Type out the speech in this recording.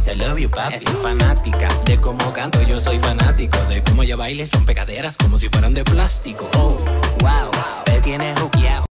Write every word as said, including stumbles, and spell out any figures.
dice I love you, papi. Es fanática de cómo canto, yo soy fanático de cómo ella baila y rompe caderas como si fueran de plástico. Oh, wow, te tienes juqueado.